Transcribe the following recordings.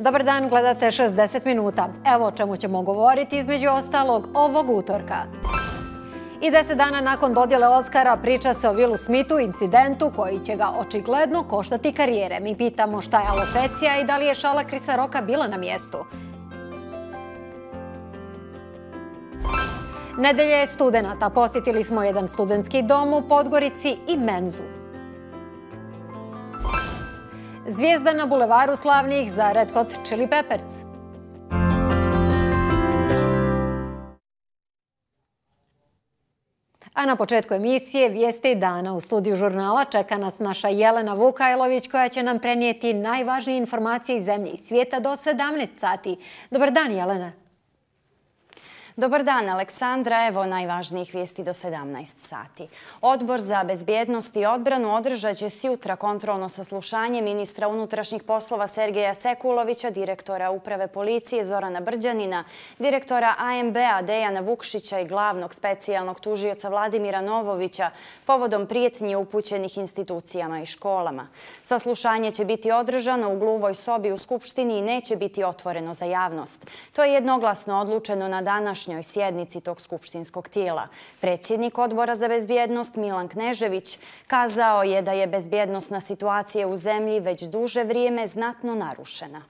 Dobar dan, gledate 60 minuta. Evo o čemu ćemo govoriti između ostalog ovog utorka. I 10 dana nakon dodjele Oskara priča se o Willu Smithu, incidentu koji će ga očigledno koštati karijere. Mi pitamo šta je alopecija i da li je šala Chrisa Rocka bila na mjestu. Nedelje je studenata. Posjetili smo jedan studentski dom u Podgorici i menzu. Zvijezda na bulevaru slavnih za Red Hot Chili Peppers. A na početku emisije vijesti dana. U studiju žurnala čeka nas naša Jelena Vukajlović koja će nam prenijeti najvažnije informacije iz zemlje i svijeta do 17 sati. Dobar dan, Jelena. Dobar dan, Aleksandra. Evo najvažnijih vijesti do 17 sati. Odbor za bezbjednost i odbranu održat će sjutra kontrolno saslušanje ministra unutrašnjih poslova Sergeja Sekulovića, direktora Uprave policije Zorana Brđanina, direktora AMB-a Dejana Vukšića i glavnog specijalnog tužioca Vladimira Novovića povodom prijetnji upućenih institucijama i školama. Saslušanje će biti održano u gluvoj sobi u Skupštini i neće biti otvoreno za javnost. To je jednoglasno odlučeno na današnjoj sjednici tog skupštinskog tijela. Predsjednik Odbora za bezbjednost Milan Knežević kazao je da je bezbjednosna situacija u zemlji već duže vrijeme znatno narušena.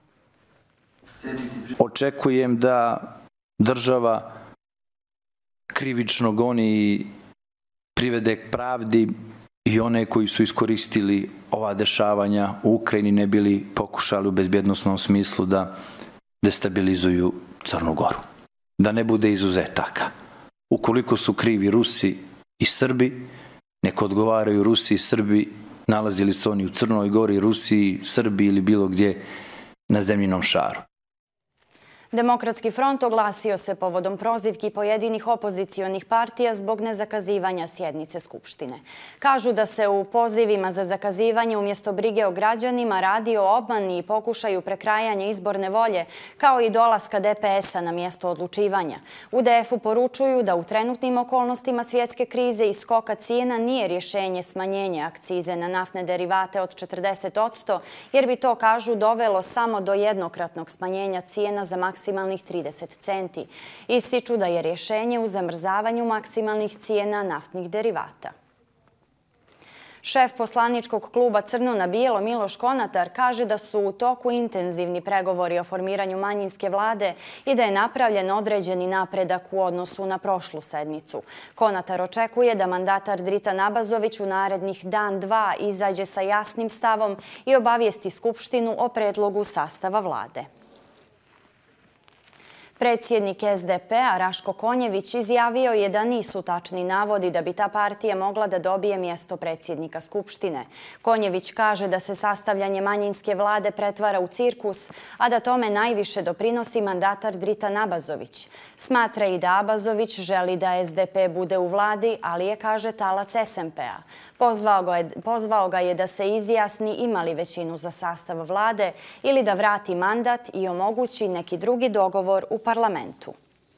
Očekujem da država krivično goni i privede k pravdi i one koji su iskoristili ova dešavanja u Ukrajini ne bili pokušali u bezbjednosnom smislu da destabilizuju Crnu Goru. Da ne bude izuzetaka. Ukoliko su krivi Rusi i Srbi, neka odgovaraju Rusi i Srbi, nalazili se oni u Crnoj Gori, Rusiji, Srbiji ili bilo gdje na zemljinom šaru. Demokratski front oglasio se povodom prozivki pojedinih opozicionih partija zbog nezakazivanja sjednice Skupštine. Kažu da se u pozivima za zakazivanje umjesto brige o građanima radi o obmani i pokušaju prekrajanja izborne volje, kao i dolaska DPS-a na mjesto odlučivanja. U DF-u poručuju da u trenutnim okolnostima svjetske krize i skoka cijena nije rješenje smanjenje akcize na naftne derivate od 40%, jer bi to, kažu, dovelo samo do jednokratnog smanjenja cijena za maksimalnih 30 centi. Ističu da je rješenje u zamrzavanju maksimalnih cijena naftnih derivata. Šef poslaničkog kluba Crno na bijelo Miloš Konatar kaže da su u toku intenzivni pregovori o formiranju manjinske vlade i da je napravljen određeni napredak u odnosu na prošlu sedmicu. Konatar očekuje da mandatar Dritan Abazović u narednih dan, dva izađe sa jasnim stavom i obavijesti Skupštinu o predlogu sastava vlade. Predsjednik SDP-a Raško Konjević izjavio je da nisu tačni navodi da bi ta partija mogla da dobije mjesto predsjednika Skupštine. Konjević kaže da se sastavljanje manjinske vlade pretvara u cirkus, a da tome najviše doprinosi mandatar Dritan Abazović. Smatra i da Abazović želi da SDP bude u vladi, ali je, kaže, talac SMP-a. Pozvao ga je da se izjasni ima li većinu za sastav vlade ili da vrati mandat i omogući neki drugi dogovor u parlamentu.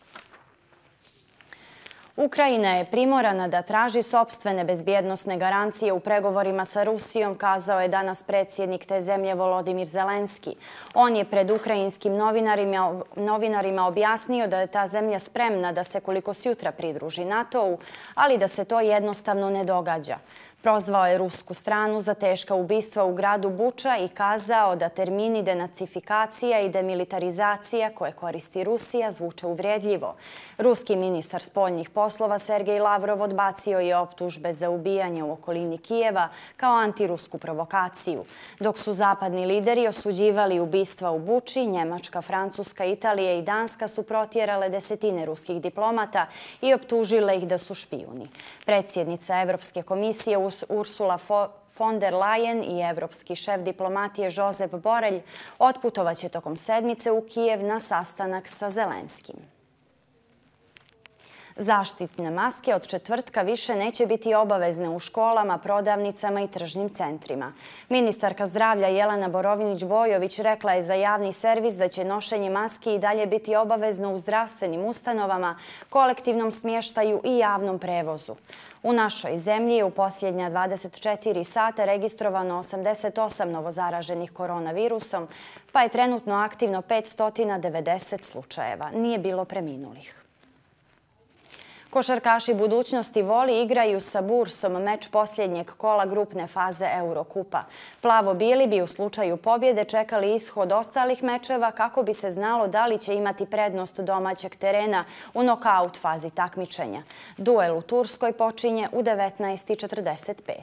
Ukrajina je primorana da traži sopstvene bezbjednosne garancije u pregovorima sa Rusijom, kazao je danas predsjednik te zemlje Volodimir Zelenski. On je pred ukrajinskim novinarima objasnio da je ta zemlja spremna da se koliko sjutra pridruži NATO-u, ali da se to jednostavno ne događa. Prozvao je rusku stranu za teška ubistva u gradu Buča i kazao da termini denacifikacija i demilitarizacija koje koristi Rusija zvuče uvrijedljivo. Ruski ministar spoljnih poslova Sergej Lavrov odbacio je optužbe za ubijanje u okolini Kijeva kao antirusku provokaciju. Dok su zapadni lideri osuđivali ubistva u Buči, Njemačka, Francuska, Italija i Danska su protjerale desetine ruskih diplomata i optužile ih da su špijuni. Predsjednica Evropske komisije Ursula von der Leyen i evropski šef diplomatije Josep Borrell otputovaće tokom sedmice u Kijev na sastanak sa Zelenskim. Zaštitne maske od četvrtka više neće biti obavezne u školama, prodavnicama i tržnim centrima. Ministarka zdravlja Jelena Borovinić-Bojović rekla je za javni servis da će nošenje maski i dalje biti obavezno u zdravstvenim ustanovama, kolektivnom smještaju i javnom prevozu. U našoj zemlji je u posljednja 24 sata registrovano 88 novozaraženih koronavirusom, pa je trenutno aktivno 590 slučajeva. Nije bilo preminulih. Košarkaši budućnosti Voli igraju sa Bursom meč posljednjeg kola grupne faze Eurokupa. Plavo-bili bi u slučaju pobjede čekali ishod ostalih mečeva kako bi se znalo da li će imati prednost domaćeg terena u nokaut fazi takmičenja. Duel u Turskoj počinje u 19:45.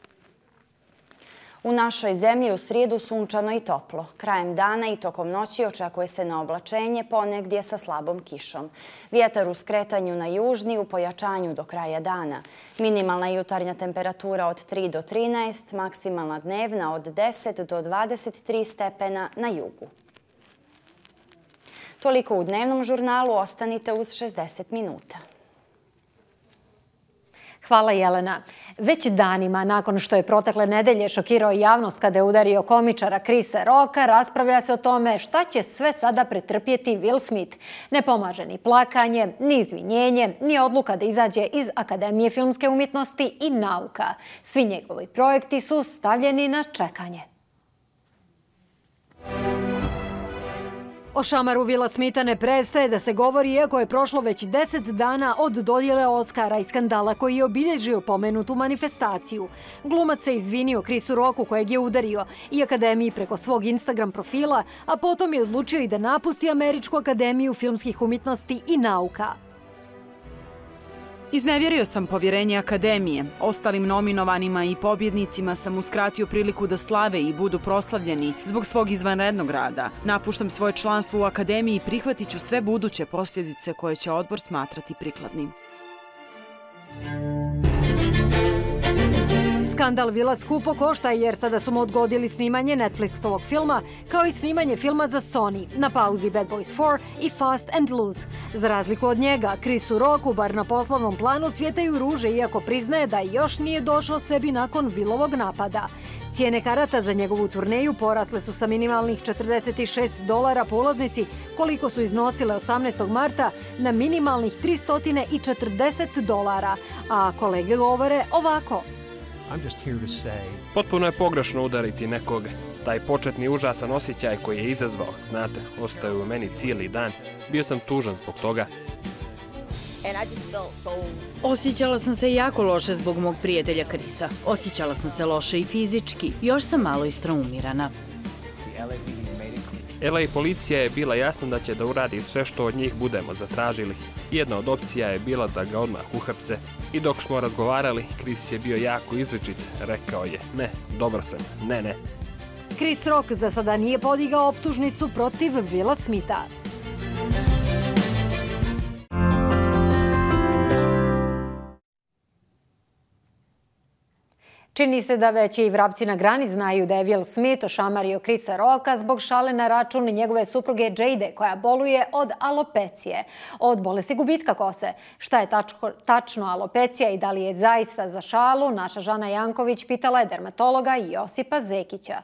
U našoj zemlji u srijedu sunčano i toplo. Krajem dana i tokom noći očekuje se na oblačenje, ponegdje sa slabom kišom. Vjetar u skretanju na južni, u pojačanju do kraja dana. Minimalna jutarnja temperatura od 3 do 13, maksimalna dnevna od 10 do 23 stepena na jugu. Toliko u dnevnom žurnalu, ostanite uz 60 minuta. Hvala Jelena. Već danima nakon što je protekle nedelje šokirao javnost kada je udario komičara Chrisa Rocka, raspravlja se o tome šta će sve sada pretrpjeti Will Smith. Ne pomaže ni plakanje, ni izvinjenje, ni odluka da izađe iz Akademije filmske umjetnosti i nauka. Svi njegovi projekti su stavljeni na čekanje. O šamaru Willa Smitha ne prestaje da se govori, iako je prošlo već 10 dana od dodjele Oscara i skandala koji je obilježio pomenutu manifestaciju. Glumac se izvinio Chrisu Rocku kojeg je udario i Akademiji preko svog Instagram profila, a potom je odlučio i da napusti Američku akademiju filmskih umjetnosti i nauka. Iznevjerio sam povjerenje Akademije. Ostalim nominovanima i pobjednicima sam uskratio priliku da slave i budu proslavljeni zbog svog izvanrednog rada. Napuštam svoje članstvo u Akademiji i prihvatit ću sve buduće posljedice koje će odbor smatrati prikladnim. Skandal Willa skupo košta jer sada su mu odgodili snimanje Netflixovog filma, kao i snimanje filma za Sony, na pauzi Bad Boys 4 i Fast and Loose. Za razliku od njega, Chrisu Rocku, bar na poslovnom planu, cvjetaju ruže, iako priznaje da još nije došao sebi nakon Willovog napada. Cijene karata za njegovu turneju porasle su sa minimalnih $46 po ulaznici, koliko su iznosile 18. marta, na minimalnih $340, a kolege govore ovako. Potpuno je pogrešno udariti nekoga. Taj početni užasan osjećaj koji je izazvao, znate, ostao je u meni cijeli dan. Bio sam tužan zbog toga. Osjećala sam se jako loše zbog mog prijatelja Chrisa. Osjećala sam se loše i fizički. Još sam malo istraumirana. LA policija je bila jasna da će da uradi sve što od njih budemo zatražili. Jedna od opcija je bila da ga odmah uhapse. I dok smo razgovarali, Chris je bio jako izričit. Rekao je, ne, dobar sam, ne. Chris Rock za sada nije podigao optužnicu protiv Willa Smitha. Čini se da već i vrapci na grani znaju da je Will Smith ošamario Chrisa Rocka zbog šale na račun njegove supruge Jade, koja boluje od alopecije, od bolesti gubitka kose. Šta je tačno alopecija i da li je zaista za šalu, naša Žana Janković pitala je dermatologa Josipa Zekića.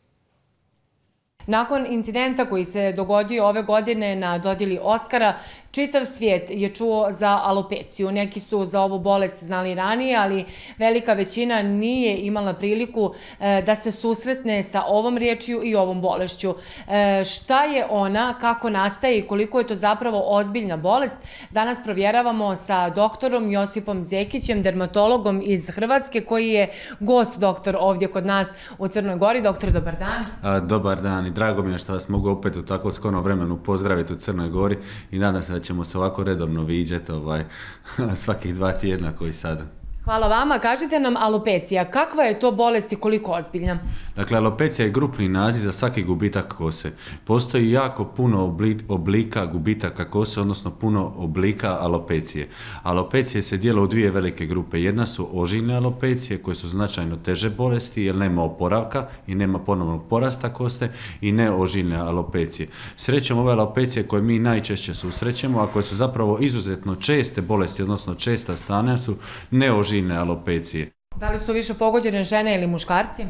Nakon incidenta koji se dogodio ove godine na dodjeli Oscara, čitav svijet je čuo za alopeciju. Neki su za ovu bolest znali ranije, ali velika većina nije imala priliku da se susretne sa ovom riječju i ovom bolešću. Šta je ona, kako nastaje i koliko je to zapravo ozbiljna bolest, danas provjeravamo sa doktorom Josipom Zekićem, dermatologom iz Hrvatske, koji je gost doktor ovdje kod nas u Crnoj Gori. Doktor, dobar dan. Dobar dan i drago mi je što vas mogu opet u tako skorom vremenu pozdraviti u Crnoj Gori i nadam se da ćemo se ovako redovno viđati svakih 2 tjedna koji sada. Hvala vama. Kažite nam alopecija. Kakva je to bolest i koliko ozbiljna? Dakle, alopecija je grupni naziv za svaki gubitak kose. Postoji jako puno oblika gubitaka kose, odnosno puno oblika alopecije. Alopecije se dijele u dvije velike grupe. Jedna su ožiljne alopecije koje su značajno teže bolesti jer nema oporavka i nema ponovnog porasta koste, i neožiljne alopecije. Srećom, ove alopecije koje mi najčešće susrećemo, a koje su zapravo izuzetno česte bolesti, odnosno česta stanja, su neožiljne alopecije. Da li su više pogođene žene ili muškarci?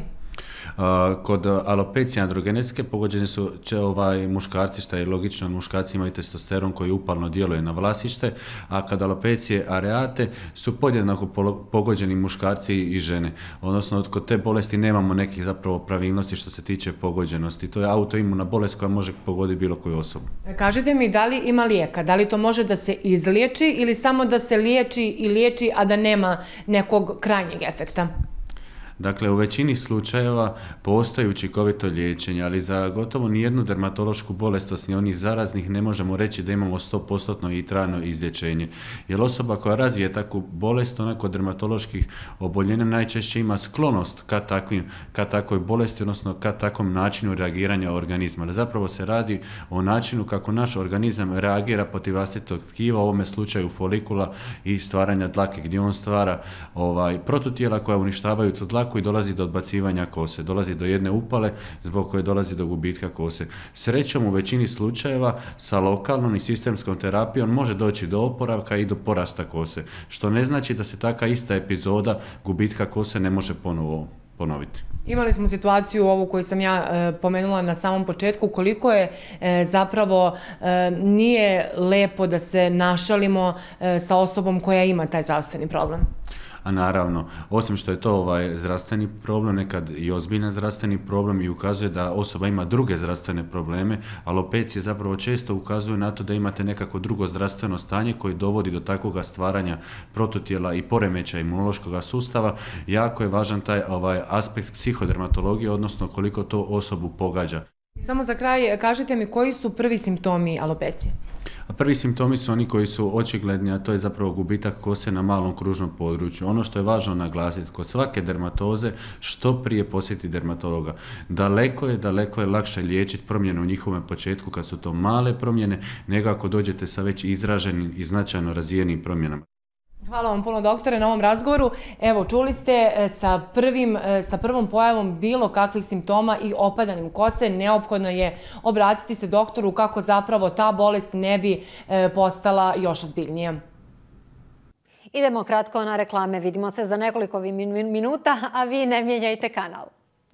Kod alopecije androgenetske pogođeni su muškarci, što je logično, muškarci imaju testosteron koji upalno djeluje na vlasište, a kod alopecije areate su podjednako pogođeni muškarci i žene. Odnosno, kod te bolesti nemamo nekih zapravo pravilnosti što se tiče pogođenosti. To je autoimuna bolest koja može pogoditi bilo koju osobu. Kažite mi, da li ima lijeka? Da li to može da se izliječi ili samo da se liječi, a da nema nekog krajnjeg efekta? Dakle, u većini slučajeva postoji učinkovito liječenje, ali za gotovo nijednu dermatološku bolest, osim onih zaraznih, ne možemo reći da imamo 100% i trajno izlječenje. Jer osoba koja razvije takvu bolest, ona kod dermatoloških oboljenja najčešće ima sklonost ka takvoj bolesti, odnosno ka takvom načinu reagiranja organizma. Ali zapravo se radi o načinu kako naš organizam reagira protiv vlastitog tkiva, u ovome slučaju folikula i stvaranja dlake, gdje on stvara protutijela koja uništavaju tu dlaku i dolazi do odbacivanja kose, dolazi do jedne upale zbog koje dolazi do gubitka kose. Srećom, u većini slučajeva sa lokalnom i sistemskom terapijom može doći do oporavka i do porasta kose, što ne znači da se taka ista epizoda gubitka kose ne može ponovo ponoviti. Imali smo situaciju ovu koju sam ja pomenula na samom početku, koliko je zapravo nije lepo da se našalimo sa osobom koja ima taj zdravstveni problem. A naravno, osim što je to zdravstveni problem, nekad i ozbiljan zdravstveni problem i ukazuje da osoba ima druge zdravstvene probleme, alopecije zapravo često ukazuju na to da imate nekako drugo zdravstveno stanje koje dovodi do takvog stvaranja protutijela i poremećaja imunološkog sustava. Jako je važan taj aspekt psihodermatologije, odnosno koliko to osobu pogađa. Samo za kraj, kažite mi koji su prvi simptomi alopecije? Prvi simptomi su oni koji su očigledni, a to je zapravo gubitak kose na malom kružnom području. Ono što je važno naglasiti, kod svake dermatoze što prije posjeti dermatologa. Daleko je lakše liječiti promjene u njihovom početku kad su to male promjene, nego ako dođete sa već izraženim i značajno razvijenim promjenama. Hvala vam puno, doktore, na ovom razgovoru. Evo, čuli ste sa prvom pojavom bilo kakvih simptoma i opadanjem kose, neophodno je obratiti se doktoru kako zapravo ta bolest ne bi postala još ozbiljnija. Idemo kratko na reklame. Vidimo se za nekoliko minuta, a vi ne mijenjajte kanal.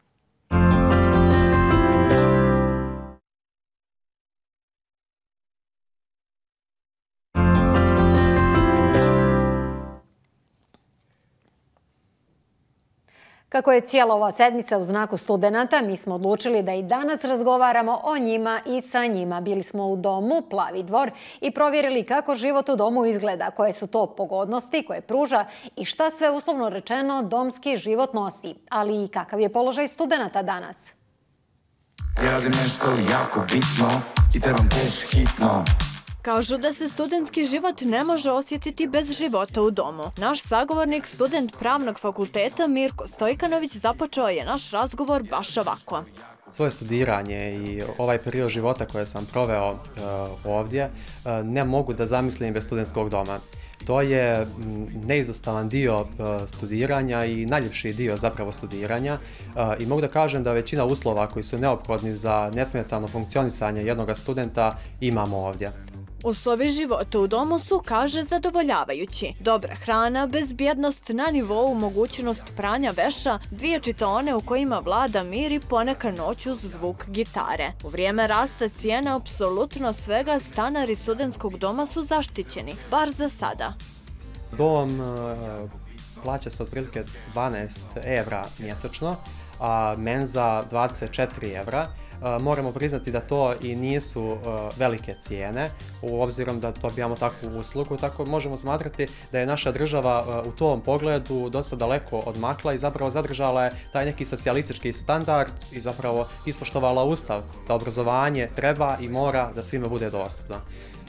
Kako je cijela ova sedmica u znaku studenata, mi smo odlučili da i danas razgovaramo o njima i sa njima. Bili smo u domu Plavi dvor i provjerili kako život u domu izgleda, koje su to pogodnosti koje pruža i šta sve uslovno rečeno domski život nosi, ali i kakav je položaj studenata danas. Ja radim nešto jako bitno i trebam teš hitno. Kažu da se studentski život ne može osjetiti bez života u domu. Naš sagovornik, student pravnog fakulteta Mirko Stojkanović, započeo je naš razgovor baš ovako. Svoje studiranje i ovaj period života koje sam proveo ovdje ne mogu da zamislim bez studentskog doma. To je neizostavan dio studiranja i najljepši dio zapravo studiranja i mogu da kažem da većina uslova koji su neophodni za nesmetano funkcionisanje jednog studenta imamo ovdje. Uslovi života u domu su, kaže, zadovoljavajući. Dobra hrana, bezbjednost na nivou, mogućnost pranja veša, 2 čitaone u kojima vlada mir i ponekad noć uz zvuk gitare. U vrijeme rasta cijena apsolutno svega stanari studentskog doma su zaštićeni, bar za sada. Dom plaća se otprilike 12 evra mjesečno, a menza 24 evra. Moramo priznati da to i nisu velike cijene, u obzirom da dobijamo takvu uslugu, tako možemo smatrati da je naša država u tom pogledu dosta daleko odmakla i zapravo zadržala je taj neki socijalistički standard i zapravo ispoštovala ustav da obrazovanje treba i mora da svima bude dostupno.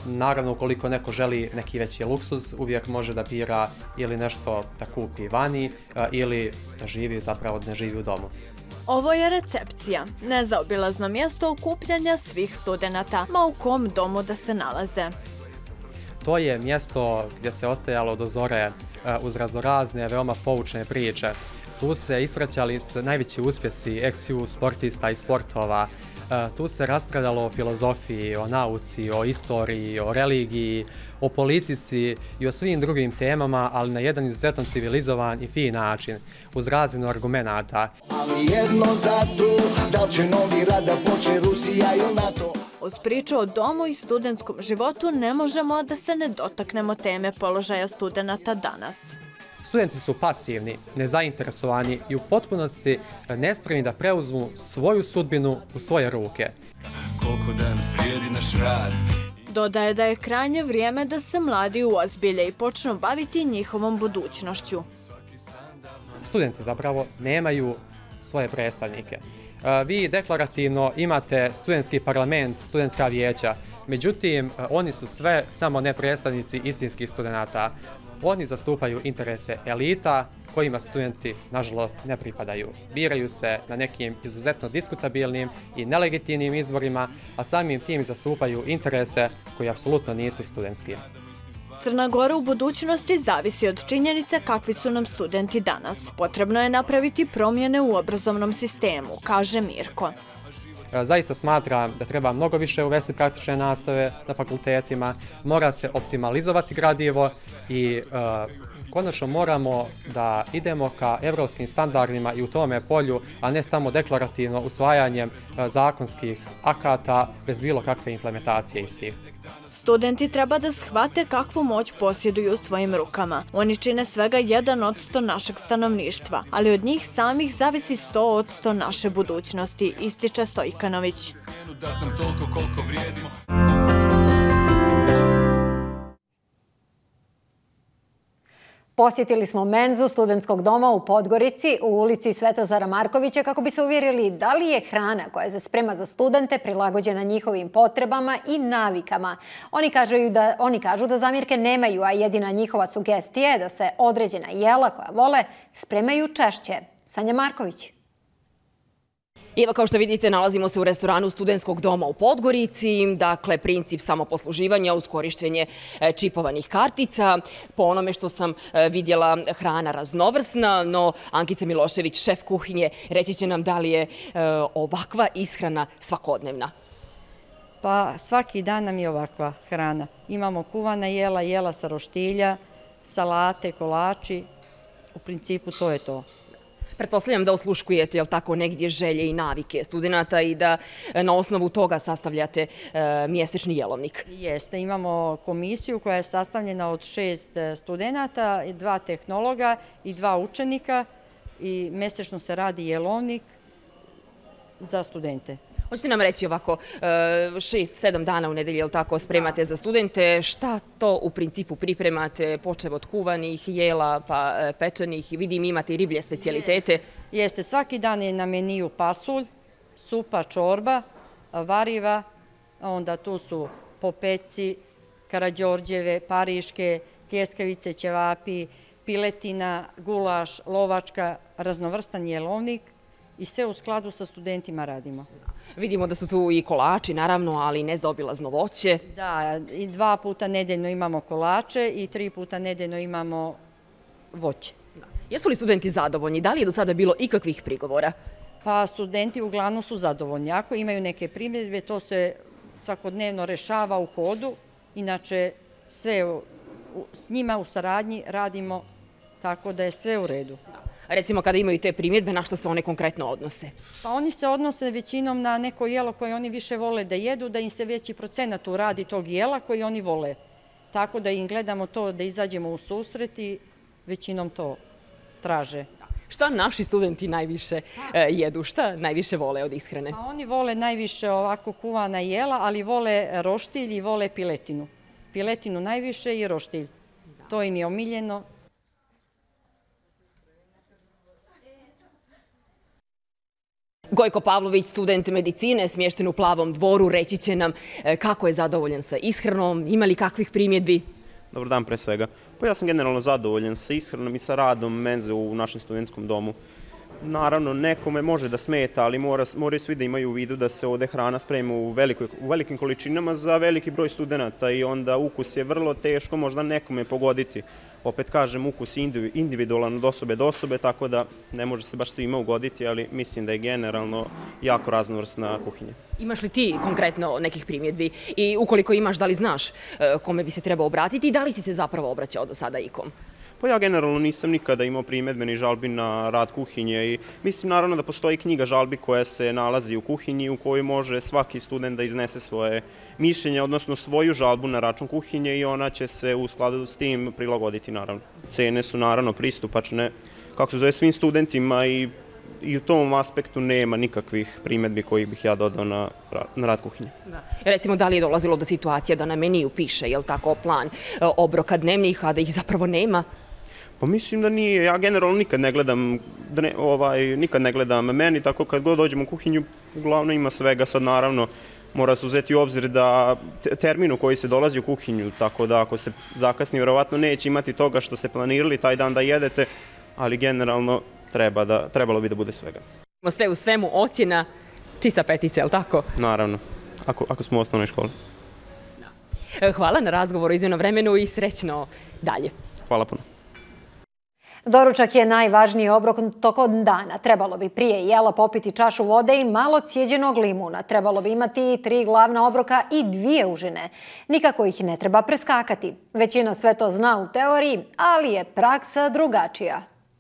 Naravno, ukoliko neko želi neki veći luksuz, uvijek može da bira ili nešto da kupi vani ili da živi, zapravo da ne živi u domu. Ovo je recepcija, nezaobilazno mjesto okupljanja svih studenata, ma u kom domu da se nalaze. To je mjesto gdje se ostajalo do zore uz raznorazne, veoma poučne priče. Tu se ispraćali najveći uspjesi ex-ju sportista i sportova. Tu se raspravljalo o filozofiji, o nauci, o istoriji, o religiji, o politici i o svim drugim temama, ali na jedan izuzetno civilizovan i fin način, uz razmjenu argumenata. Ali jedno zato, da će novi rad da počne Rusija ili NATO. Uz priču o domu i studentskom životu ne možemo da se ne dotaknemo teme položaja studenata danas. Studenti su pasivni, nezainteresovani i u potpunosti nespremni da preuzmu svoju sudbinu u svoje ruke. Koliko danas vrijedi naš rad. Dodaje da je krajnje vrijeme da se mladi uozbilje i počnu baviti njihovom budućnošću. Studenti zapravo nemaju svoje predstavnike. Vi deklarativno imate studentski parlament, studentska vijeća, međutim oni su sve samo ne predstavnici istinskih studenata. Oni zastupaju interese elita kojima studenti, nažalost, ne pripadaju. Biraju se na nekim izuzetno diskutabilnim i nelegitimnim izborima, a samim tim zastupaju interese koji apsolutno nisu studentski. Crna Gora u budućnosti zavisi od činjenice kakvi su nam studenti danas. Potrebno je napraviti promjene u obrazovnom sistemu, kaže Mirko. Zaista smatram da treba mnogo više uvesti praktične nastave na fakultetima, mora se optimalizovati gradivo i konačno moramo da idemo ka evropskim standardima i u tome polju, a ne samo deklarativno usvajanjem zakonskih akata bez bilo kakve implementacije istih. Studenti treba da shvate kakvu moć posjeduju u svojim rukama. Oni čine svega 1% našeg stanovništva, ali od njih samih zavisi 100% naše budućnosti, ističe Stojkanović. Posjetili smo menzu studentskog doma u Podgorici u ulici Svetozara Markovića kako bi se uvjerili da li je hrana koja se sprema za studente prilagođena njihovim potrebama i navikama. Oni kažu da zamjerke nemaju, a jedina njihova sugestija je da se određena jela koja vole spremaju češće. Sanja Marković. Evo, kao što vidite, nalazimo se u restoranu studentskog doma u Podgorici. Dakle, princip samoposluživanja uz korišćenje čipovanih kartica. Po onome što sam vidjela, hrana raznovrsna, no Ankica Milošević, šef kuhinje, reći će nam da li je ovakva ishrana svakodnevna. Pa svaki dan nam je ovakva hrana. Imamo kuvana jela, jela sa roštilja, salate, kolači. U principu to je to. Pretpostavljam da osluškujete, jel tako, negdje želje i navike studenta i da na osnovu toga sastavljate mjesečni jelovnik. Jeste, imamo komisiju koja je sastavljena od 6 studenta, 2 tehnologa i 2 učenika i mjesečno se radi jelovnik za studente. Hoćete nam reći ovako, 6-7 dana u nedelji, jel tako, spremate za studente, šta to u principu pripremate, počev od kuvanih jela pa pečenih, vidim imate i riblje specijalitete. Jeste, svaki dan je na meniju pasulj, supa, čorba, variva, onda tu su popeci, karađorđeve, pariške, pljeskavice, ćevapi, piletina, gulaš, lovačka, raznovrstan jelovnik i sve u skladu sa studentima radimo. Vidimo da su tu i kolači, naravno, ali nezaobilazno voće. Da, i 2 puta nedeljno imamo kolače i 3 puta nedeljno imamo voće. Jesu li studenti zadovoljni? Da li je do sada bilo ikakvih prigovora? Pa studenti uglavnom su zadovoljni. Ako imaju neke primjedbe, to se svakodnevno rešava u hodu. Inače, sve s njima u saradnji radimo tako da je sve u redu. Recimo, kada imaju te primjedbe, na što se one konkretno odnose? Pa oni se odnose većinom na neko jelo koje oni više vole da jedu, da im se veći procenat uradi tog jela koji oni vole. Tako da im gledamo to da izađemo u susret i većinom to traže. Šta naši studenti najviše jedu? Šta najviše vole od ishrane? Pa oni vole najviše ovako kuvana jela, ali vole roštilj i vole piletinu. Piletinu najviše i roštilj. To im je omiljeno. Gojko Pavlović, student medicine, smješten u Plavom dvoru, reći će nam kako je zadovoljan sa ishranom, ima li kakvih primjedbi? Dobar dan pre svega. Pa ja sam generalno zadovoljan sa ishranom i sa radom menze u našem studentskom domu. Naravno, nekome može da smeta, ali moraju svi da imaju u vidu da se ovde hrana sprema u velikim količinama za veliki broj studenta i onda ukus je vrlo teško možda nekome pogoditi. Opet kažem, ukus je individualan od osobe do osobe, tako da ne može se baš svima ugoditi, ali mislim da je generalno jako raznovrsna kuhinja. Imaš li ti konkretno nekih primjedbi i ukoliko imaš, da li znaš kome bi se trebao obratiti i da li si se zapravo obraćao do sada ikom? Pa ja generalno nisam nikada imao primjedbe ni žalbi na rad kuhinje i mislim naravno da postoji knjiga žalbi koja se nalazi u kuhinji u kojoj može svaki student da iznese svoje mišljenje, odnosno svoju žalbu na račun kuhinje i ona će se u skladu s tim prilagoditi naravno. Cene su naravno pristupačne, kako se zove, svim studentima i u tom aspektu nema nikakvih primjedbi kojih bih ja dodao na rad kuhinje. Recimo, da li je dolazilo do situacije da na meniju piše, je li tako, plan obroka dnevnih, a da ih zapravo nema? Pa mislim da nije. Ja generalno nikad ne gledam meni, tako kad god dođem u kuhinju, uglavnom ima svega. Sad naravno mora se uzeti u obzir da termin u koji se dolazi u kuhinju, tako da ako se zakasni, vjerovatno neće imati toga što se planirali taj dan da jedete, ali generalno trebalo bi da bude svega. Sve u svemu ocjena čista petica, je li tako? Naravno, ako smo u osnovnoj školi. Hvala na razgovoru, izdvojeno vremenu i srećno dalje. Hvala puno. Doručak je najvažniji obrok tokom dana. Trebalo bi prije jela popiti čašu vode i malo cijeđenog limuna. Trebalo bi imati 3 glavna obroka i 2 užine. Nikako ih ne treba preskakati. Većina sve to zna u teoriji, ali je praksa drugačija.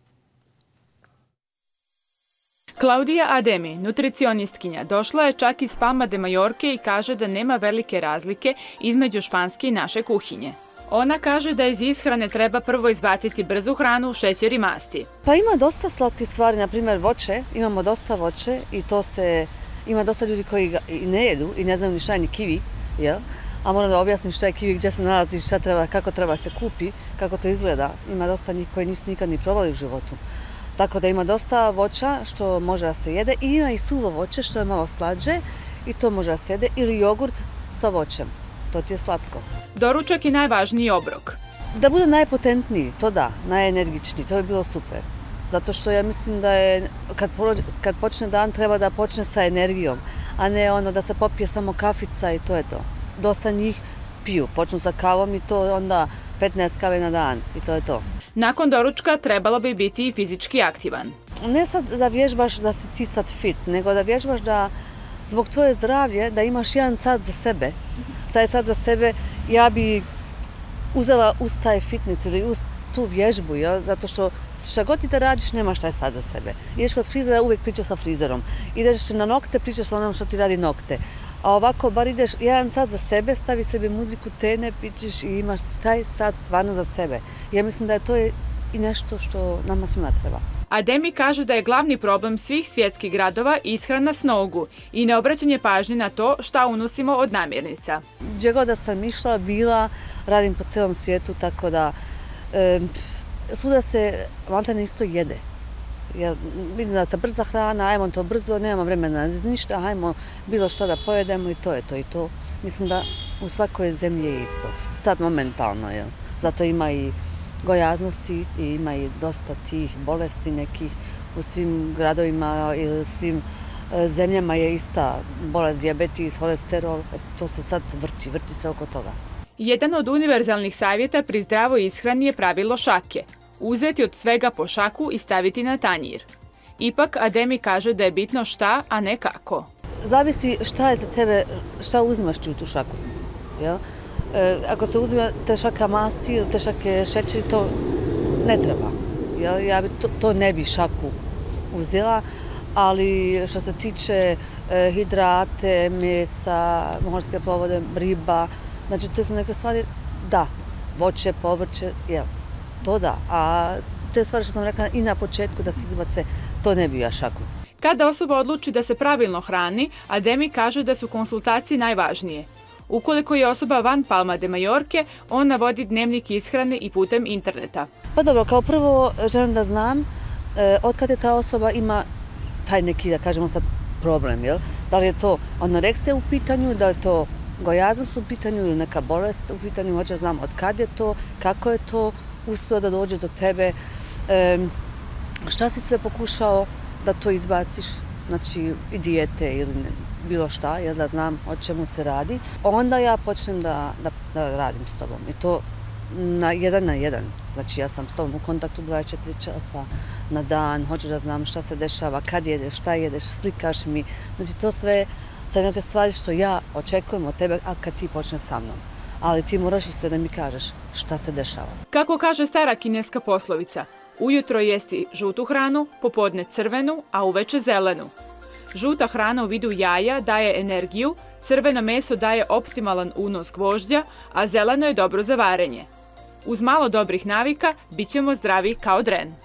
Klaudija Ademi, nutricionistkinja, došla je čak iz Palma de Majorke i kaže da nema velike razlike između španske i naše kuhinje. Ona kaže da iz ishrane treba prvo izbaciti brzu hranu, šećer i masti. Pa ima dosta slatkih stvari, na primjer voće, imamo dosta voće i ima dosta ljudi koji ga i ne jedu i ne znaju ni šta je ni kiwi, jel? A moram da objasnim šta je kiwi, gdje se nalazi, kako treba se kupi, kako to izgleda. Ima dosta njih koji nisu nikad ni probali u životu. Tako da ima dosta voća što može da se jede i ima i suvo voće što je malo slađe i to može da se jede ili jogurt sa voćem. To ti je slatko. Doručak je najvažniji obrok. Da bude najpotentniji, to da, najenergičniji, to bi bilo super. Zato što ja mislim da je, kad počne dan treba da počne sa energijom, a ne ono da se popije samo kafica i to je to. Dosta njih piju, počnu sa kavom i to onda 15 kave na dan i to je to. Nakon doručka trebalo bi biti i fizički aktivan. Ne sad da vježbaš da si ti sad fit, nego da vježbaš da zbog tvoje zdravlje da imaš 1 sat za sebe. Taj sat za sebe ja bi uzela uz taj fitness ili uz tu vježbu, zato što šta god ti da radiš nemaš taj sat za sebe. Ideš kod frizera, uvijek pričaš sa frizerom. Ideš na nokte, pričaš sa onom što ti radi nokte. A ovako bar ideš 1 sat za sebe, stavi sebi muziku, tene, pićeš i imaš taj sat stvarno za sebe. Ja mislim da je to i nešto što nama svima treba. Ademi kaže da je glavni problem svih svjetskih gradova ishrana s nogu i neobraćanje pažnje na to šta unosimo od namirnica. Gdje god da sam išla, bila, radim po cijelom svijetu, tako da svuda se maltene isto jede. Ja vidim da ta brza hrana, ajmo to brzo, nemamo vremena za ništa, ajmo bilo što da pojedemo i to je to i to. Mislim da u svakoj zemlji je isto, sad momentalno, zato ima i gojaznosti i ima i dosta tih bolesti nekih u svim gradovima ili svim zemljama je ista bolest, dijabetes, holesterol, to se sad vrti se oko toga. Jedan od univerzalnih savjeta pri zdravoj ishrani je pravilo šake. Uzeti od svega po šaku i staviti na tanjir. Ipak, Ademi kaže da je bitno šta, a ne kako. Zavisi šta je za tebe, šta uzimaš ti u tu šaku. Ako se uzima te šaka masti ili te šake šećeri, to ne treba. Ja bi to ne bi šaku uzela, ali što se tiče hidrate, mesa, morske povode, riba, znači to su neke stvari, da, voće, povrće, to da. A te stvari što sam rekla i na početku da se izbace, to ne bi ja šaku. Kada osoba odluči da se pravilno hrani, Ademi kaže da su konsultacije najvažnije. Ukoliko je osoba van Palma de Majorke, on navodi dnevnik ishrane i putem interneta. Pa dobro, kao prvo želim da znam od kada ta osoba ima taj neki, da kažemo sad, problem, jel? Da li je to anoreksija u pitanju, da li je to gojaznost u pitanju ili neka bolest u pitanju, hoće znam od kad je to, kako je to uspio da dođe do tebe, šta si sve pokušao da to izbaciš, znači i dijete ili bilo šta, jel da znam o čemu se radi. Onda ja počnem da radim s tobom i to na jedan. Znači ja sam s tobom u kontaktu 24 časa na dan, hoću da znam šta se dešava, kad jedeš, šta jedeš, slikaš mi. Znači to sve sad neke stvari što ja očekujem od tebe, a kad ti počneš sa mnom. Ali ti moraš i sve da mi kažeš šta se dešava. Kako kaže stara kineska poslovica, ujutro jesti žutu hranu, popodne crvenu, a uveče zelenu. Žuta hrana u vidu jaja daje energiju, crveno meso daje optimalan unos gvožđa, a zeleno je dobro za varenje. Uz malo dobrih navika bit ćemo zdravi kao dren.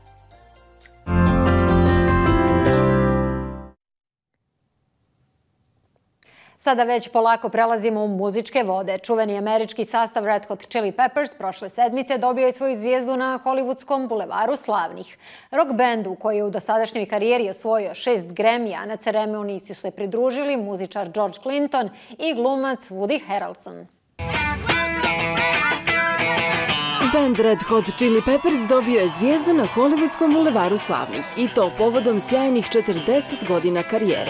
Sada već polako prelazimo u muzičke vode. Čuveni američki sastav Red Hot Chili Peppers prošle sedmice dobio je svoju zvijezdu na Hollywoodskom bulevaru slavnih. Rock bandu koji je u dosadašnjoj karijeri osvojio 6 Grammy-a, na ceremoniji su se pridružili muzičar George Clinton i glumac Woody Harrelson. Band Red Hot Chili Peppers dobio je zvijezdu na Hollywoodskom bulevaru slavnih i to povodom sjajnih 40 godina karijere.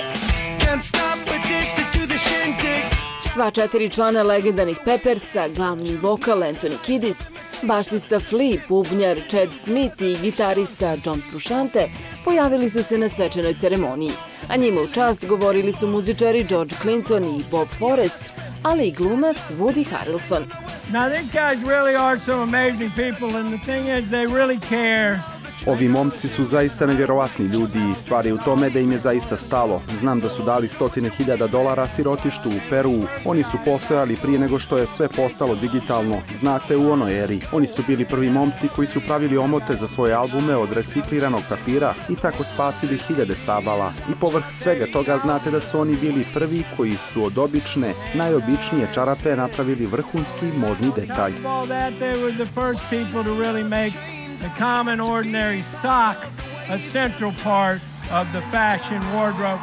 Sva 4 člana legendarnih Peppersa, glavni vokal Anthony Kiddis, basista Flea, bubnjar Chad Smith i gitarista John Frusciante pojavili su se na svečanoj ceremoniji, a njima u čast govorili su muzičari George Clinton i Bob Forrest, ali i glumac Woody Harrelson. Now these guys really are some amazing people and the thing is they really care. Ovi momci su zaista nevjerovatni ljudi i stvar je u tome da im je zaista stalo. Znam da su dali $100,000 sirotištu u Peruu. Oni su postojali prije nego što je sve postalo digitalno. Znate, u onoj eri. Oni su bili prvi momci koji su pravili omote za svoje albume od recikliranog papira i tako spasili 1000 stabala. I povrh svega toga znate da su oni bili prvi koji su od obične, najobičnije čarape napravili vrhunski modni detalj. The common ordinary sock a central part of the fashion wardrobe.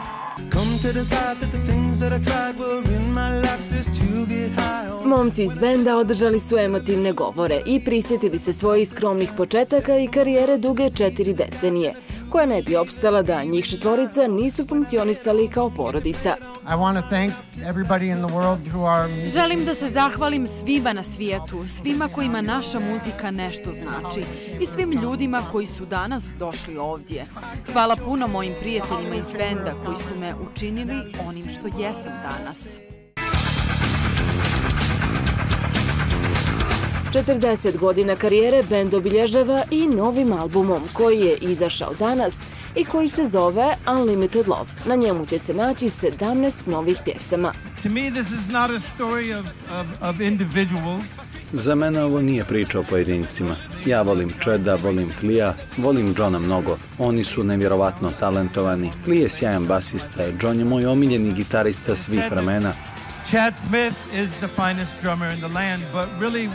Momci iz benda održali su emotivne govore i prisjetili se svojih skromnih početaka i karijere duge 4 decenije, koja ne bi opstala da njih 4 nisu funkcionisali kao porodica. Želim da se zahvalim svima na svijetu, svima kojima naša muzika nešto znači i svim ljudima koji su danas došli ovdje. Hvala puno mojim prijateljima iz benda koji su me učinili onim što jesam danas. 40 godina karijere bend obilježava i novim albumom koji je izašao danas i koji se zove Unlimited Love. Na njemu će se naći 17 novih pjesama. Za mene ovo nije priča o pojedincima. Ja volim Chada, volim Flea, volim Johna mnogo. Oni su nevjerovatno talentovani. Flea je sjajan basista, John je moj omiljeni gitarista svih vremena. Chad Smith is the finest drummer in the land, but really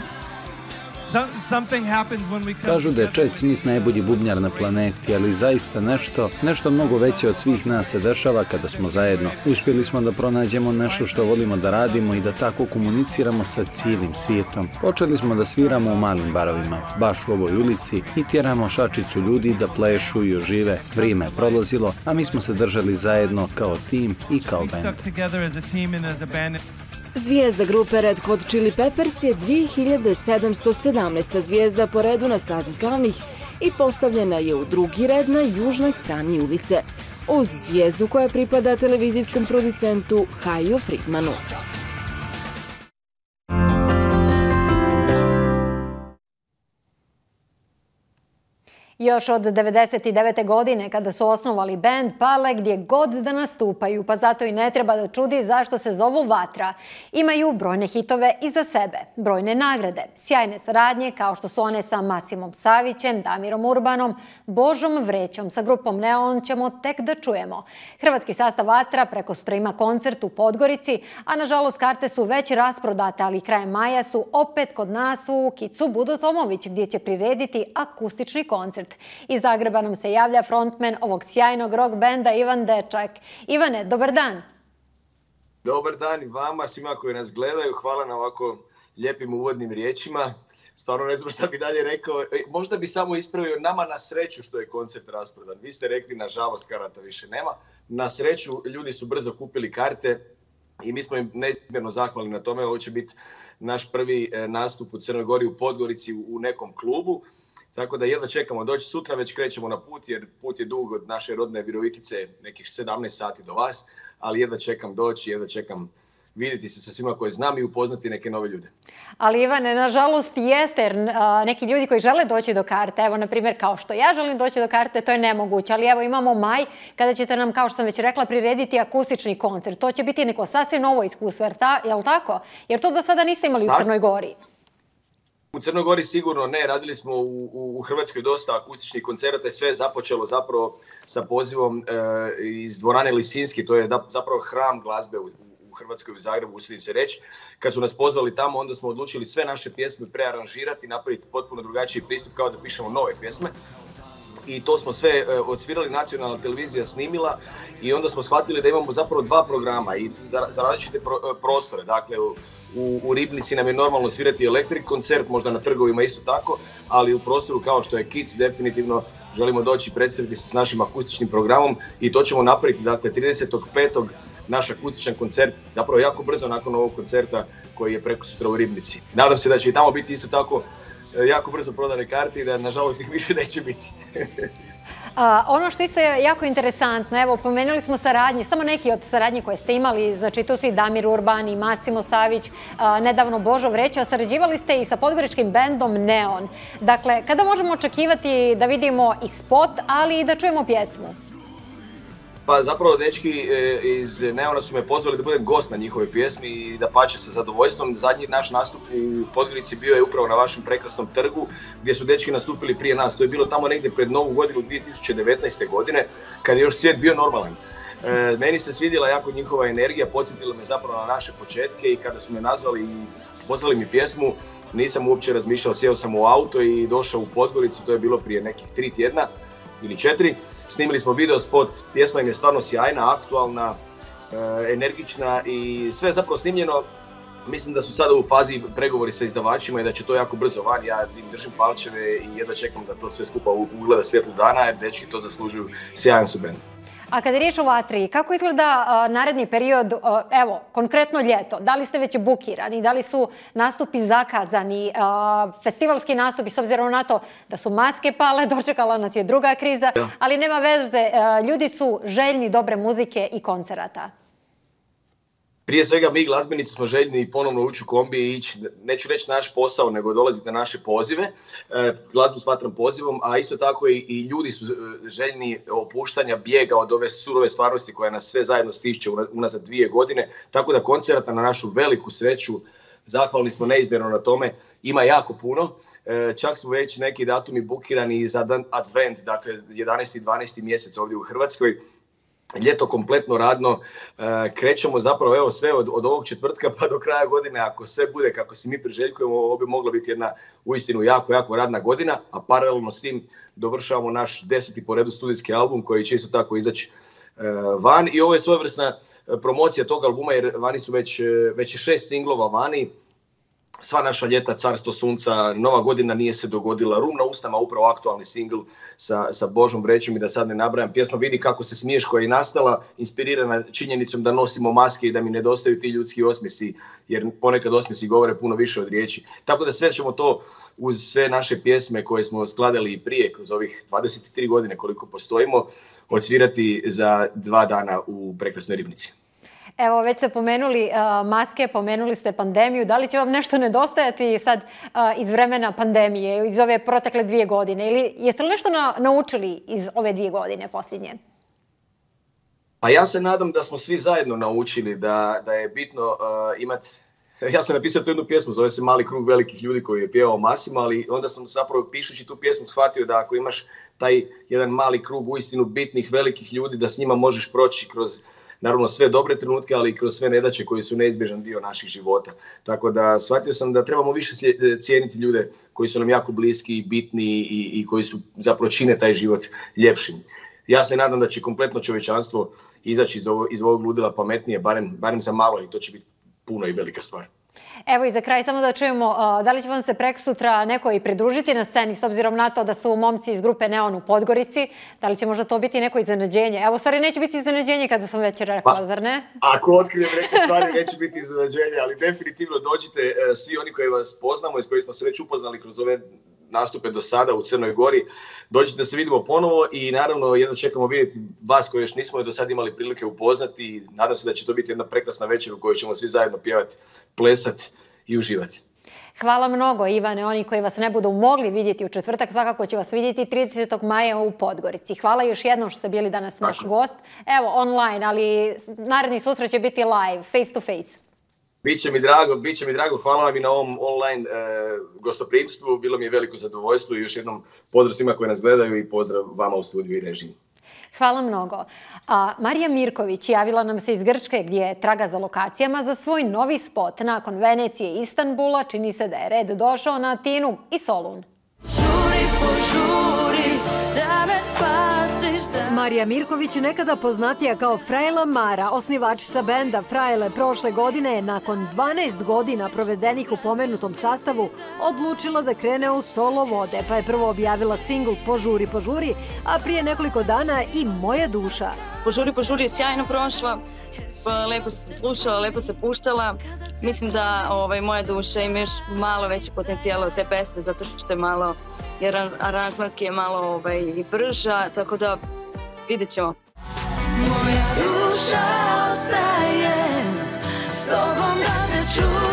Kažu da je Chad Smith najbolji bubnjar na planeti, ali zaista nešto mnogo veće od svih nas se dešava kada smo zajedno. Uspjeli smo da pronađemo nešto što volimo da radimo i da tako komuniciramo sa cijelim svijetom. Počeli smo da sviramo u malim barovima, baš u ovoj ulici i tjeramo šačicu ljudi da plešu i ožive. Vrijeme je prolazilo, a mi smo se držali zajedno kao tim i kao band. Zvijezda grupe Red Hot Chili Peppers je 2717. zvijezda po redu na stazi slavnih i postavljena je u drugi red na južnoj strani ulice, uz zvijezdu koja pripada televizijskom producentu Haju Friedmanu. Još od 1999. godine, kada su osnovali bend, pale gdje god da nastupaju, pa zato i ne treba da čudi zašto se zovu Vatra. Imaju brojne hitove iza sebe, brojne nagrade, sjajne saradnje kao što su one sa Masimom Savićem, Damirom Urbanom, Božom Vrećom, sa grupom Neon ćemo tek da čujemo. Hrvatski sastav Vatra preko sutra ima koncert u Podgorici, a nažalost karte su već rasprodate, ali krajem maja su opet kod nas u Kicu Budo Tomović, gdje će prirediti akustični koncert. koncert. Iz Zagreba nam se javlja frontmen ovog sjajnog rock benda Ivan Dečak. Ivane, dobar dan. Dobar dan i vama, svima koji nas gledaju. Hvala na ovako lijepim uvodnim riječima. Stvarno ne znam šta bi dalje rekao. Možda bi samo ispravio, nama na sreću što je koncert rasprodan. Vi ste rekli, nažalost, karata više nema. Na sreću, ljudi su brzo kupili karte i mi smo im neizmjerno zahvalni na tome. Ovo će biti naš prvi nastup u Crnoj Gori, u Podgorici, u nekom klubu. Tako da jedva čekamo doći sutra, već krećemo na put, jer put je dug od naše rodne Virovitice, nekih 17 sati do vas, ali jedva čekam doći, jedva čekam vidjeti se sa svima koje znam i upoznati neke nove ljude. Ali Ivane, nažalost jeste, jer neki ljudi koji žele doći do karte, evo na primjer kao što ja želim doći do karte, to je nemoguće, ali evo imamo maj kada ćete nam, kao što sam već rekla, prirediti akustični koncert. To će biti neko sasvim novo iskustvo, je li tako? Jer to do sada niste imali u Crnoj Gori. U Crnoj Gori sigurno ne, radili smo u Hrvatskoj dosta akustičnih koncerata i sve je započelo zapravo sa pozivom iz dvorane Lisinski, to je zapravo hram glazbe u Hrvatskoj, u Zagrebu, usudim se reći. Kad su nas pozvali tamo, onda smo odlučili sve naše pjesme prearanžirati, napraviti potpuno drugačiji pristup kao da pišemo nove pjesme. I to smo sve odsvirali, nacionalna televizija snimila i onda smo shvatili da imamo zapravo dva programa i za različite prostore. Dakle, u Ribnici nam je normalno svirati elektrik koncert, možda na trgovima isto tako, ali u prostoru kao što je Kids definitivno želimo doći i predstaviti se s našim akustičnim programom i to ćemo napraviti, dakle, 30.5. naš akustičan koncert, zapravo jako brzo nakon ovog koncerta koji je preko sutra u Ribnici. Nadam se da će i tamo biti isto tako jako brzo prodane karte i da nažalost ih više neće biti. Ono što isto je jako interesantno, evo, pomenuli smo saradnje, samo neki od saradnje koje ste imali, znači tu su i Damir Urban i Massimo Savić, nedavno Božo Vreća, sarađivali ste i sa podgoričkim bendom Neon. Dakle, kada možemo očekivati da vidimo i spot, ali i da čujemo pjesmu? Pa zapravo dečki iz Neona su me pozvali da budem gost na njihove pjesmi i da pače sa zadovoljstvom. Zadnji naš nastup u Podgorici bio je upravo na vašem prekrasnom trgu gdje su dečki nastupili prije nas. To je bilo tamo negdje pred Novu godinu 2019. godine kad je još svijet bio normalan. Meni se svidjela jako njihova energija, podsjetila me zapravo na naše početke i kada su me nazvali i poslali mi pjesmu, nisam uopće razmišljao, sjeo sam u auto i došao u Podgoricu, to je bilo prije nekih 3 tjedna ili 4. Snimili smo video spot, pjesma im je stvarno sjajna, aktualna, energična i sve je zapravo snimljeno. Mislim da su sada u fazi pregovori sa izdavačima i da će to jako brzo van. Ja im držim palčeve i jedva čekam da to sve skupa ugleda svjetlu dana jer dečki to zaslužuju, sjajan su bend. A kada je riječ o Vatri, kako izgleda naredni period, evo, konkretno ljeto? Da li ste već bukirani, da li su nastupi zakazani, festivalski nastupi, s obzirom na to da su maske pale, dočekala nas je druga kriza, ali nema veze, ljudi su željni dobre muzike i koncerata. Prije svega mi glazbenici smo željni ponovno ući u kombi i ići, neću reći naš posao, nego dolaziti na naše pozive. Glazbu smatram pozivom, a isto tako i ljudi su željni opuštanja, bijega od ove surove stvarnosti koja nas sve zajedno stišće unazad 2 godine. Tako da koncerata na našu veliku sreću, zahvalni smo neizmjerno na tome, ima jako puno. Čak smo već neki datumi bukirani za dan Advent, dakle 11. i 12. mjesec ovdje u Hrvatskoj. Ljeto kompletno radno, krećemo zapravo evo sve od ovog četvrtka pa do kraja godine, ako sve bude kako si mi priželjkujemo, ovo bi mogla biti jedna uistinu jako radna godina, a paralelno s tim dovršavamo naš 10. po redu studijski album koji će isto tako izaći van i ovo je svojevrsna promocija tog albuma jer vani su već 6 singlova vani. Sva naša ljeta, Carstvo sunca, Nova godina nije se dogodila, Rum na usnama, upravo aktualni singl sa Božom Vrećom i da sad ne nabrajam. Pjesma Vidi kako se smiješ koja je nastala, inspirirana činjenicom da nosimo maske i da mi nedostaju ti ljudski osmjesi, jer ponekad osmjesi govore puno više od riječi. Tako da sve ćemo to uz sve naše pjesme koje smo skladali i prije, kroz ovih 23 godine koliko postojimo, odsvirati za 2 dana u prekrasnoj Ribnici. Evo, već ste pomenuli maske, pomenuli ste pandemiju. Da li će vam nešto nedostajati sad iz vremena pandemije, iz ove protekle 2 godine? Ili jeste li nešto naučili iz ove 2 godine posljednje? Pa ja se nadam da smo svi zajedno naučili da je bitno imati... Ja sam napisao tu jednu pjesmu, zove se Mali krug velikih ljudi koji je pjevao Massimo, ali onda sam zapravo pišući tu pjesmu shvatio da ako imaš taj jedan mali krug uistinu bitnih velikih ljudi, da s njima možeš proći kroz naravno sve dobre trenutke, ali i kroz sve nedaće koji su neizbježan dio naših života. Tako da shvatio sam da trebamo više cijeniti ljude koji su nam jako bliski i bitni i koji su zapravo čine taj život ljepšim. Ja se nadam da će kompletno čovječanstvo izaći iz ovog ludila pametnije, barem za malo, i to će biti puno i velika stvar. Evo i za kraj samo da čujemo, da li će vam se prekosutra neko i pridružiti na sceni s obzirom na to da su momci iz grupe Neon u Podgorici? Da li će možda to biti neko iznenađenje? Evo, stvari neće biti iznenađenje kada sam već rekla, zar ne? Ako otkrijem neke stvari neće biti iznenađenje, ali definitivno dođite svi oni koji vas poznamo i s koji smo se već upoznali kroz ove nastupe do sada u Crnoj Gori. Dođite da se vidimo ponovo i naravno jedno čekamo vidjeti vas koji još nismo do sad imali prilike upoznati. Nadam se da će to biti jedna prekrasna večer u kojoj ćemo svi zajedno pjevati, plesati i uživati. Hvala mnogo, Ivane. Oni koji vas ne budu mogli vidjeti u četvrtak, svakako će vas vidjeti 30. maja u Podgorici. Hvala još jednom što ste bili danas naš gost. Evo, online, ali naredni susret će biti live, face to face. Biće mi drago, hvala vam i na ovom online gostoprimstvu, bilo mi je veliko zadovoljstvo i još jednom pozdrav svima koji nas gledaju i pozdrav vama u studiju i režiji. Hvala mnogo. Marija Mirković javila nam se iz Grčke gdje traga za lokacijama za svoj novi spot. Nakon Venecije i Istanbula čini se da je red došao na Atinu i Solun. Marija Mirković, nekada poznatija kao Frajla Mara, osnivačica benda Frajle, prošle godine je nakon 12 godina provedenih u pomenutom sastavu odlučila da krene u solo vode, pa je prvo objavila singl Požuri, požuri, a prije nekoliko dana i Moja duša. Požuri, požuri je sjajno prošla, lepo se slušala, lepo se puštala. Mislim da Moja duša ima još malo veći potencijal od te pesme, zato što je malo, jer aranžmanski je malo i brža, tako da vidjet ćemo. Moja duša ostaje s tobom da te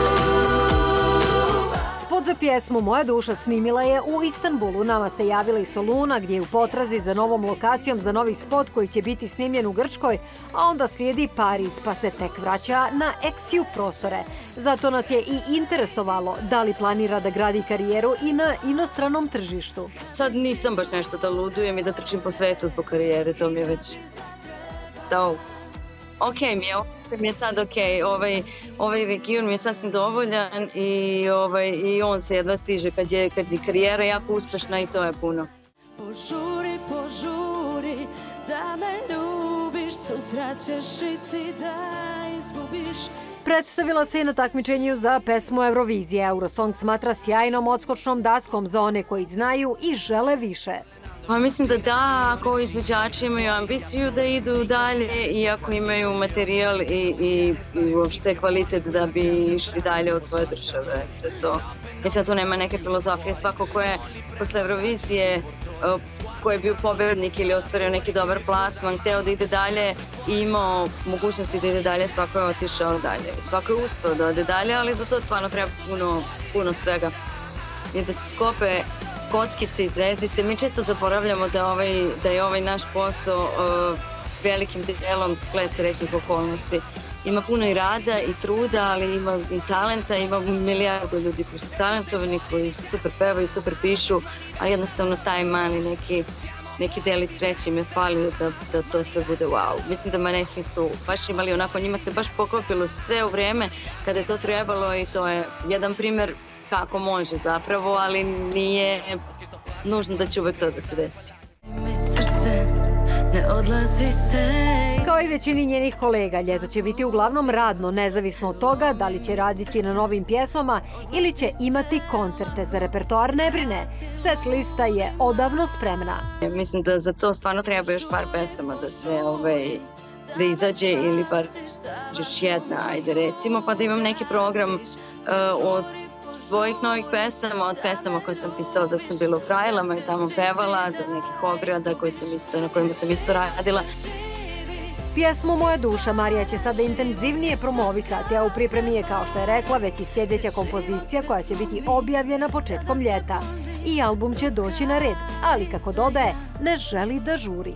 čuva. Spot za pjesmu Moja duša snimila je u Istanbulu. Nama se javila iz Soluna gdje je u potrazi za novom lokacijom za novi spot koji će biti snimljen u Grčkoj, a onda slijedi Pariz pa se tek vraća na XU prostore. Zato nas je i interesovalo da li planira da gradi karijeru i na inostranom tržištu. Sad nisam baš nešto da ludujem i da trčim po svetu zbog karijere, to mi je već... Okej mi je sad okej, ovaj region mi je sasvim dovoljan i on se jedva stiže kad je karijera jako uspešna i to je puno. Požuri, požuri, da me ljubiš, sutra ćeš i ti da izgubiš. Predstavila se i na takmičenju za pesmu Eurovizije. Eurosong smatra sjajnom odskočnom daskom za one koji znaju i žele više. Mislim da ako izvođači imaju ambiciju da idu dalje i ako imaju materijal i uopšte kvalitet da bi išli dalje od svoje države. Mislim da tu nema neke filozofije. Svako ko je posle Eurovizije, ko je bio pobednik ili ostvario neki dobar plasman, hteo da ide dalje i imao mogućnosti da ide dalje, svako je otišao dalje. Svako je uspeo da ode dalje, ali za to stvarno treba puno svega. I da se sklope kockice i zvezdice. Mi često zaboravljamo da je ovaj naš posao velikim delom splet srećnih okolnosti. Ima puno i rada i truda, ali ima i talenta, ima milijardu ljudi koji su talentovani, koji super pevaju, super pišu, a jednostavno taj mali neki delić sreće im je falio da to sve bude wow. Mislim da Maneskin su baš imali onako, njima se baš poklopilo sve u vrijeme kada je to trebalo i to je jedan primjer kako može zapravo, ali nije nužno da će uvek to da se desi. Kao i većini njenih kolega, ljeto će biti uglavnom radno, nezavisno od toga da li će raditi na novim pjesmama ili će imati koncerte. Za repertoar ne brine, set lista je odavno spremna. Mislim da za to stvarno treba još par pesama da izađe ili bar još jedna, ajde recimo, pa da imam neki program od svojih novih pesama, od pesama koje sam pisala dok sam bila u Frajlama i tamo pevala, do nekih ograda na kojima sam isto radila. Pjesmu Moja duša Marija će sada intenzivnije promovisati, a u pripremi je, kao što je rekla, već i sljedeća kompozicija koja će biti objavljena početkom ljeta. I album će doći na red, ali kako dodaje, ne želi da žuri.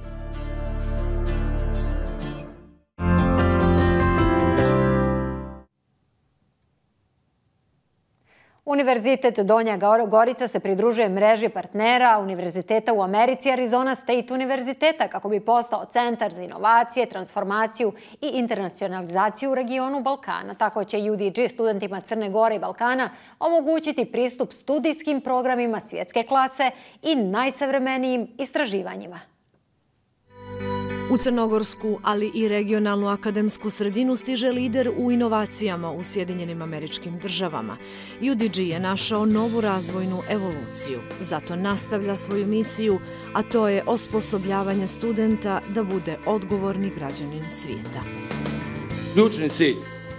Univerzitet Donja Gorica se pridružuje mreži partnera univerziteta u Americi Arizona State univerziteta kako bi postao centar za inovacije, transformaciju i internacionalizaciju u regionu Balkana. Tako će UDG studentima Crne Gore i Balkana omogućiti pristup studijskim programima svjetske klase i najsavremenijim istraživanjima. U crnogorsku, ali i regionalnu akademsku sredinu stiže lider u inovacijama u Sjedinjenim Američkim Državama. UDG je našao novu razvojnu evoluciju, zato nastavlja svoju misiju, a to je osposobljavanje studenta da bude odgovorni građanin svijeta. Ključni cilj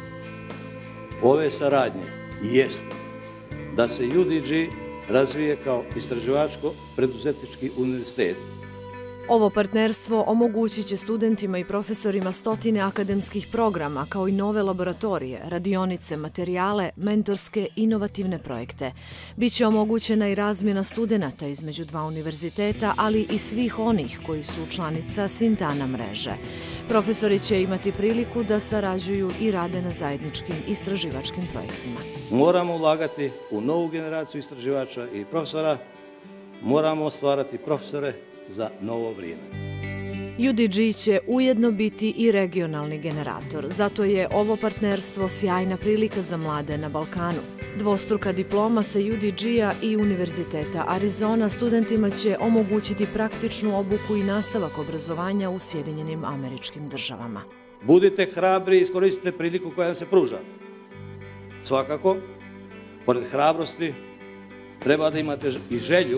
ove saradnje jest da se UDG razvije kao istraživačko-preduzetnički univerzitet. Ovo partnerstvo omogućit će studentima i profesorima stotine akademskih programa, kao i nove laboratorije, radionice, materijale, mentorske, inovativne projekte. Biće omogućena i razmjena studenata između dva univerziteta, ali i svih onih koji su članica Sintana mreže. Profesori će imati priliku da sarađuju i rade na zajedničkim istraživačkim projektima. Moramo ulagati u novu generaciju istraživača i profesora, moramo stvarati profesore za novo vrijeme. UDG će ujedno biti i regionalni generator, zato je ovo partnerstvo sjajna prilika za mlade na Balkanu. Dvostruka diploma sa UDG-a i Univerziteta Arizona studentima će omogućiti praktičnu obuku i nastavak obrazovanja u Sjedinjenim Američkim Državama. Budite hrabri i iskoristite priliku koja vam se pruža. Svakako, pored hrabrosti, treba da imate i želju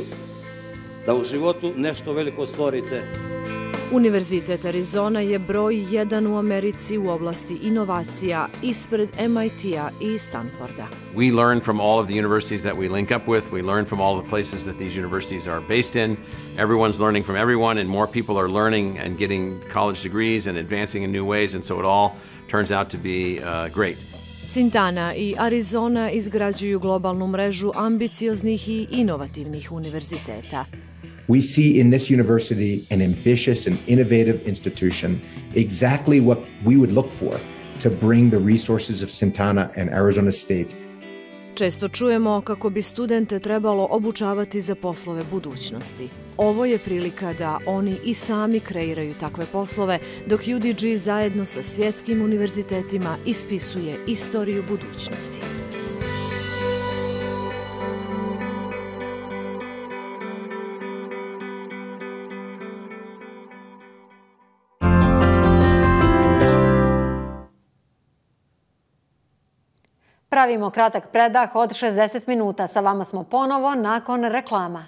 da u životu nešto veliko stvorite. Univerzitet Arizona je broj 1 u Americi u oblasti inovacija ispred MIT-a i Stanforda. We learn from all of the universities that we link up with. We learn from all the places that these universities are based in. Everyone's learning from everyone, and more people are learning and getting college degrees and advancing in new ways, and so it all turns out to be great. Sintana i Arizona izgrađuju globalnu mrežu ambicioznih i inovativnih univerziteta. We see in this university an ambitious and innovative institution, exactly what we would look for to bring the resources of Sintana and Arizona State. Često čujemo kako bi studente trebalo obučavati za poslove budućnosti. Ovo je prilika da oni i sami kreiraju takve poslove, dok UDG zajedno sa svjetskim univerzitetima ispisuje istoriju budućnosti. Pravimo kratak predah od 60 minuta. Sa vama smo ponovo nakon reklama.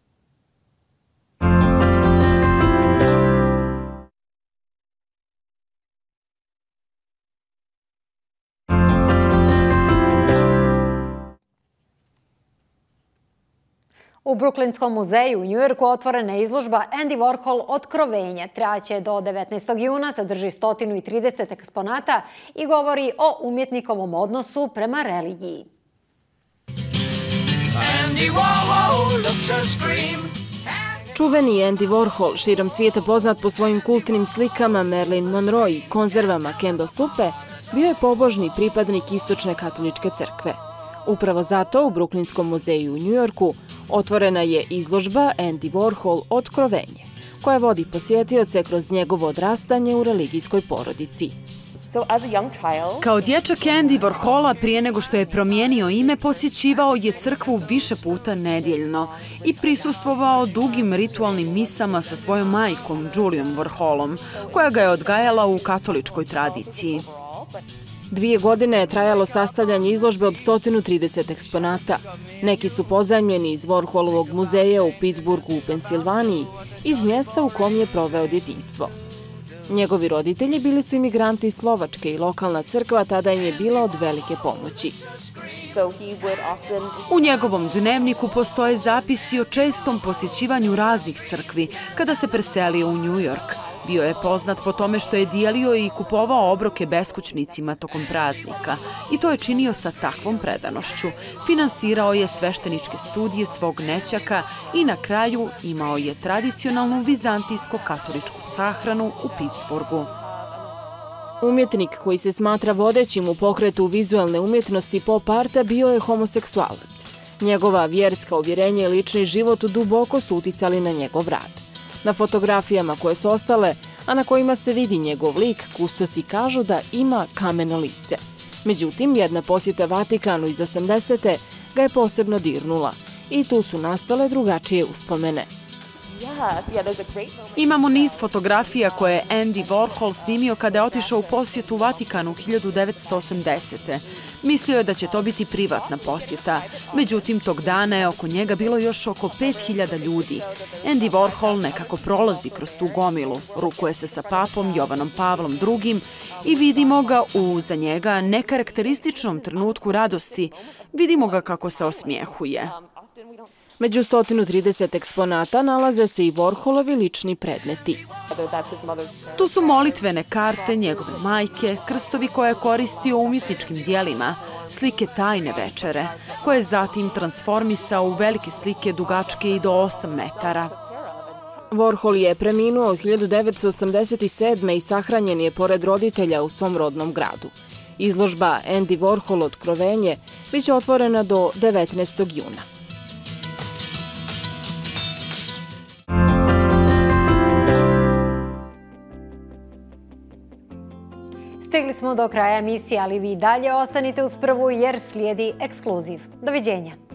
U Brooklynskom muzeju u Njujorku otvorena je izložba Andy Warhol Otkrovenje. Trajaće do 19. juna, sadrži 130 eksponata i govori o umjetnikovom odnosu prema religiji. Čuveni Andy Warhol, širom svijeta poznat po svojim kultnim slikama Marilyn Monroe i konzervama Campbell supe, bio je pobožni pripadnik istočne katoličke crkve. Upravo zato u Brooklynskom muzeju u Njujorku otvorena je izložba Andy Warhol Otkrovenje, koja vodi posjetioce kroz njegovo odrastanje u religijskoj porodici. Kao dječak Andy Warhola, prije nego što je promijenio ime, posjećivao je crkvu više puta nedjeljno i prisustvovao dugim ritualnim misama sa svojom majkom, Julijom Warholom, koja ga je odgajala u katoličkoj tradiciji. 2 godine je trajalo sastavljanje izložbe od 130 eksponata. Neki su pozajmljeni iz Warholovog muzeja u Pittsburghu u Pensilvaniji, iz mjesta u kom je proveo djetinjstvo. Njegovi roditelji bili su imigranti iz Slovačke i lokalna crkva tada im je bila od velike pomoći. U njegovom dnevniku postoje zapisi o čestom posjećivanju raznih crkvi kada se preselio u New York. Bio je poznat po tome što je dijelio i kupovao obroke beskućnicima tokom praznika i to je činio sa takvom predanošću. Finansirao je svešteničke studije svog nećaka i na kraju imao je tradicionalnu vizantijsko-katoličku sahranu u Pittsburghu. Umjetnik koji se smatra vodećim u pokretu vizualne umjetnosti pop arta bio je homoseksualac. Njegova vjerska uvjerenja i lični život duboko su uticali na njegov rad. Na fotografijama koje su ostale, a na kojima se vidi njegov lik, kustosi kažu da ima kameno lice. Međutim, jedna posjeta Vatikanu iz 80. ga je posebno dirnula i tu su nastale drugačije uspomene. Imamo niz fotografija koje je Andy Warhol snimio kada je otišao u posjetu Vatikanu 1980. Mislio je da će to biti privatna posjeta. Međutim, tog dana je oko njega bilo još oko 5000 ljudi. Andy Warhol nekako prolazi kroz tu gomilu, rukuje se sa papom Jovanom Pavlom II i vidimo ga u za njega nekarakterističnom trenutku radosti. Vidimo ga kako se osmijehuje. Među 130 eksponata nalaze se i Warholovi lični predmeti. Tu su molitvene karte njegove majke, krstovi koje je koristio u umjetničkim dijelima, slike tajne večere, koje je zatim transformisao u velike slike dugačke i do 8 metara. Warhol je preminuo 1987. i sahranjen je pored roditelja u svom rodnom gradu. Izložba Andy Warhol otkrovenje biće otvorena do 19. juna. Stigli smo do kraja emisije, ali vi dalje ostanite uz Prvu jer slijedi ekskluziv. Doviđenja.